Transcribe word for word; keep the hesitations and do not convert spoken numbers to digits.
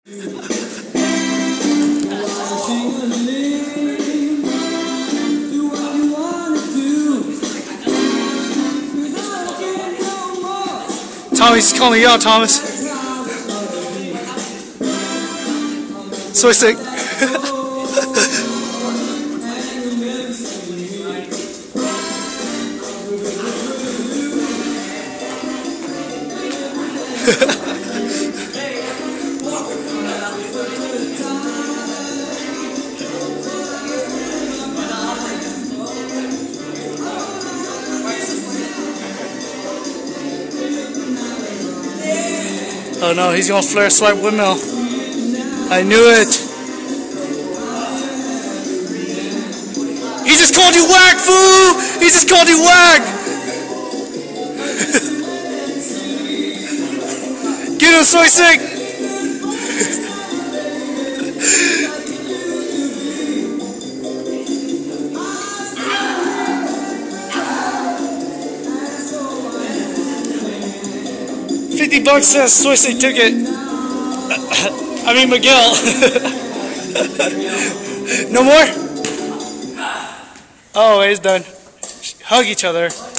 Tommy's calling you out, Thomas. So sick. Oh no, he's gonna flare swipe windmill. I knew it. He just called you whack, fool! He just called you whack! Get him, Soy Sick! Fifty bucks says Soy Sick ticket. I mean Miguel. No more? Oh, it's done. Hug each other.